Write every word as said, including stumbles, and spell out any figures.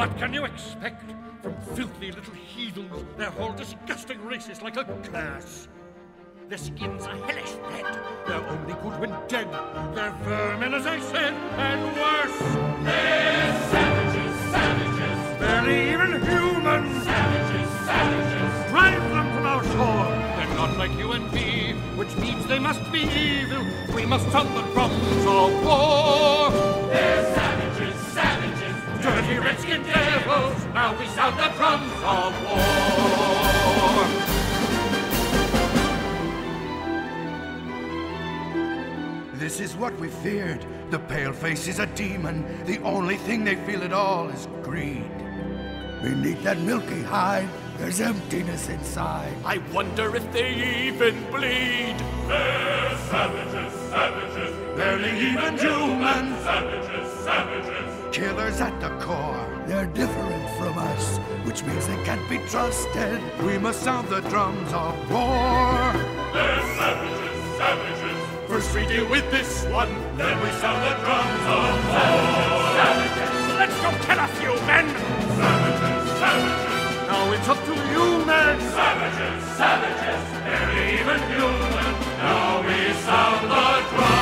What can you expect from filthy little heathens? Their whole disgusting race is like a curse. Their skins are hellish red. They're only good when dead. They're vermin, as I said, and worse. They're savages, savages. Barely even human. Savages, savages. Drive them from our shore. They're not like you and me, which means they must be evil. We must sound the drums of war. They're savages, savages. Dirty redskin devils. Now we sound the drums of war. This is what we feared. The paleface is a demon. The only thing they feel at all is greed. Beneath that milky hide, there's emptiness inside. I wonder if they even bleed. They're savages, savages. Barely even human. Savages, savages. Killers at the core. They're different from us, which means they can't be trusted. We must sound the drums of war. They're savages, savages. First we deal with this one, then we sound the drums of war. Savages, let's go kill a few men. Savages, savages. Now it's up to you, men. Savages, savages. Barely even human. Now we sound the drums.